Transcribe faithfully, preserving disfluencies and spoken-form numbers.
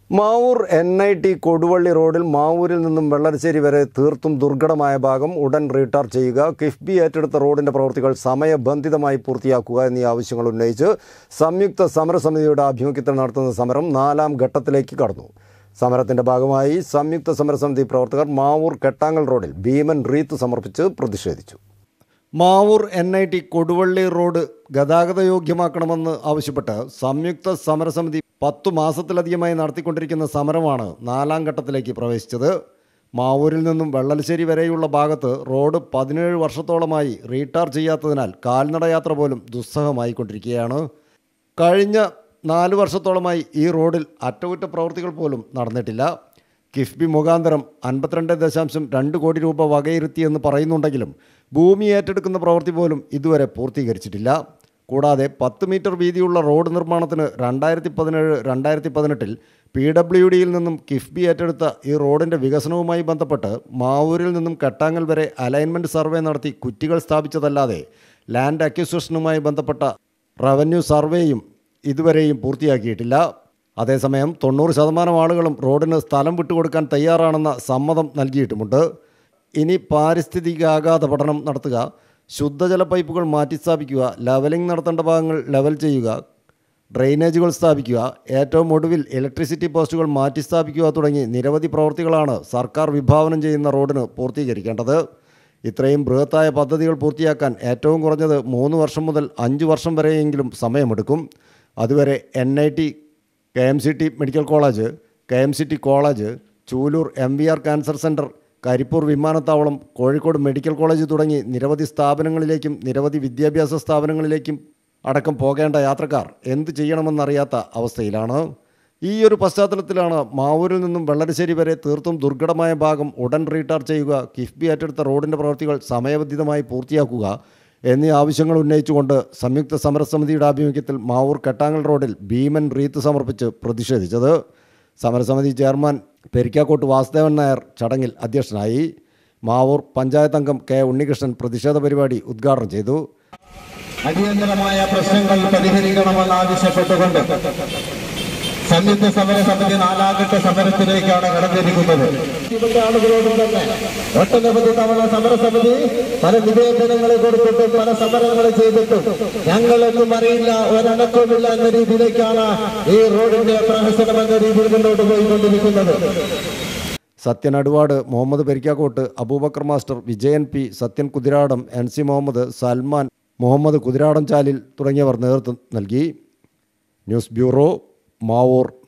Mavoor N I T Koduvally റോഡിൽ മാവൂരിൽ നിന്നും വെള്ളരിശ്ശേരി വരെ തീർത്തും ദുർഘടമായ ഭാഗം ഉടൻ റീടാർ ചെയ്യുക, കിഫ്ബി ഏറ്റെടുത്ത റോഡിന്റെ പ്രവൃത്തികൾ സമയബന്ധിതമായി പൂർത്തിയാക്കുക എന്നീ ആവശ്യങ്ങൾ ഉന്നയിച്ച് സംയുക്ത സമരസമിതിയുടെ ആഭിമുഖ്യത്തിൽ നടത്തുന്ന സമരം നാലാം ഘട്ടത്തിലേക്ക് കടന്നു. സമരത്തിന്റെ ഭാഗമായി സംയുക്ത സമരസമിതി പ്രവർത്തകർ മാവൂർ കെട്ടാങ്ങൽ റോഡിൽ ഭീമൻ റീത്ത് സമർപ്പിച്ച് പ്രതിഷേധിച്ചു. Mavoor N I T Koduvally road ഗതാഗതയോഗ്യമാക്കണമെന്ന് ആവശ്യപ്പെട്ട് സംയുക്ത സമരസമിതി പത്തു മാസത്തിലധികമായി നടത്തിക്കൊണ്ടിരിക്കുന്ന സമരമാണ് നാലാം ഘട്ടത്തിലേക്ക് പ്രവേശിച്ചത്. മാവൂരിൽ നിന്നും വെള്ളരിശ്ശേരി വരെയുള്ള ഭാഗത്ത് റോഡ് പതിനേഴ് വർഷത്തോളമായി റീടാർ ചെയ്യാത്തതിനാൽ കാൽനടയാത്ര പോലും ദുസ്സഹമായിക്കൊണ്ടിരിക്കുകയാണ്. കഴിഞ്ഞ നാല് വർഷത്തോളമായി ഈ റോഡിൽ അറ്റകുറ്റപ്രവൃത്തികൾ പോലും നടന്നിട്ടില്ല. കിഫ്ബി മുഖാന്തരം അൻപത്തിരണ്ട് ദശാംശം രണ്ട് കോടി രൂപ വകയിരുത്തിയെന്ന് പറയുന്നുണ്ടെങ്കിലും ഭൂമി ഏറ്റെടുക്കുന്ന പ്രവൃത്തി പോലും ഇതുവരെ പൂർത്തീകരിച്ചിട്ടില്ല. കൂടാതെ പത്ത് മീറ്റർ വീതിയുള്ള റോഡ് നിർമ്മാണത്തിന് രണ്ടായിരത്തി പതിനേഴ് രണ്ടായിരത്തി പതിനെട്ടിൽ പി ഡബ്ല്യു ഡിയിൽ നിന്നും കിഫ്ബി ഏറ്റെടുത്ത ഈ റോഡിൻ്റെ വികസനവുമായി ബന്ധപ്പെട്ട് മാവൂരിൽ നിന്നും കെട്ടാങ്ങൽ വരെ അലൈൻമെൻറ്റ് സർവേ നടത്തി കുറ്റികൾ സ്ഥാപിച്ചതല്ലാതെ ലാൻഡ് അക്വിസിഷനുമായി ബന്ധപ്പെട്ട റവന്യൂ സർവേയും ഇതുവരെയും പൂർത്തിയാക്കിയിട്ടില്ല. അതേസമയം തൊണ്ണൂറ് ശതമാനം ആളുകളും റോഡിന് സ്ഥലം വിട്ടുകൊടുക്കാൻ തയ്യാറാണെന്ന സമ്മതം നൽകിയിട്ടുമുണ്ട്. ഇനി പാരിസ്ഥിതികാഘാത പഠനം നടത്തുക, ശുദ്ധജല പൈപ്പുകൾ മാറ്റിസ്ഥാപിക്കുക, ലെവലിംഗ് നടത്തേണ്ട ഭാഗങ്ങൾ ലെവൽ ചെയ്യുക, ഡ്രെയിനേജുകൾ സ്ഥാപിക്കുക, ഏറ്റവും ഒടുവിൽ ഇലക്ട്രിസിറ്റി പോസ്റ്റുകൾ മാറ്റിസ്ഥാപിക്കുക തുടങ്ങി നിരവധി പ്രവൃത്തികളാണ് സർക്കാർ വിഭാവനം ചെയ്യുന്ന റോഡിന് പൂർത്തീകരിക്കേണ്ടത്. ഇത്രയും ബൃഹത്തായ പദ്ധതികൾ പൂർത്തിയാക്കാൻ ഏറ്റവും കുറഞ്ഞത് മൂന്ന് വർഷം മുതൽ അഞ്ച് വർഷം വരെയെങ്കിലും സമയമെടുക്കും. അതുവരെ N I T, K M C T medical college, K M C T college, Chooloor M V R cancer centre, Karipur വിമാനത്താവളം, കോഴിക്കോട് മെഡിക്കൽ കോളേജ് തുടങ്ങി നിരവധി സ്ഥാപനങ്ങളിലേക്കും നിരവധി വിദ്യാഭ്യാസ സ്ഥാപനങ്ങളിലേക്കും അടക്കം പോകേണ്ട യാത്രക്കാർ എന്ത് ചെയ്യണമെന്നറിയാത്ത അവസ്ഥയിലാണ്. ഈ ഒരു പശ്ചാത്തലത്തിലാണ് മാവൂരിൽ നിന്നും വെള്ളരിശ്ശേരി വരെ തീർത്തും ദുർഘടമായ ഭാഗം ഉടൻ റീടാർ ചെയ്യുക, കിഫ്ബി ഏറ്റെടുത്ത റോഡിൻ്റെ പ്രവൃത്തികൾ സമയബന്ധിതമായി പൂർത്തിയാക്കുക എന്നീ ആവശ്യങ്ങൾ ഉന്നയിച്ചുകൊണ്ട് സംയുക്ത സമരസമിതിയുടെ ആഭിമുഖ്യത്തിൽ മാവൂർ കെട്ടാങ്ങൽ റോഡിൽ ഭീമൻ റീത്ത് സമർപ്പിച്ച് പ്രതിഷേധിച്ചത്. സമരസമിതി ചെയർമാൻ പെരിക്കാക്കോട്ട് വാസുദേവൻ നായർ ചടങ്ങിൽ അധ്യക്ഷനായി. മാവൂർ പഞ്ചായത്ത് അംഗം കെ ഉണ്ണികൃഷ്ണൻ പ്രതിഷേധ പരിപാടി ഉദ്ഘാടനം ചെയ്തു. അടിയന്തരമായ പ്രശ്നങ്ങൾ പരിഹരിക്കണമെന്ന് ആവശ്യപ്പെട്ടുകൊണ്ട് സംയുക്ത സമരസമിതി നാലാഘട്ട സമരത്തിലേക്കാണ് കടന്നിരിക്കുന്നത്. ഇവിടുത്തെ ആളുകളോടും തന്നെ ഒട്ടനവധി തവണ സമരസമിതി പല നിവേദനങ്ങളെ കൊടുത്തിട്ടും പല സമരങ്ങൾ ചെയ്തിട്ടും ഞങ്ങളൊന്നും അറിയില്ല, ഒരടക്കവുമില്ല എന്ന രീതിയിലേക്കാണ് ഈ റോഡിന്റെ പ്രഹസനം എന്ന രീതിയിൽ മുന്നോട്ട് പോയിക്കൊണ്ടിരിക്കുന്നത്. Sathyan Aduvad, Muhammad Perikkakkot, Aboobacker master, Vijayan P, Sathyan Kuthiradam, N C Muhammad, Salman, Muhammad Kuthiradam Chalil തുടങ്ങിയവർ നേതൃത്വം നൽകി. News bureau, Mavoor.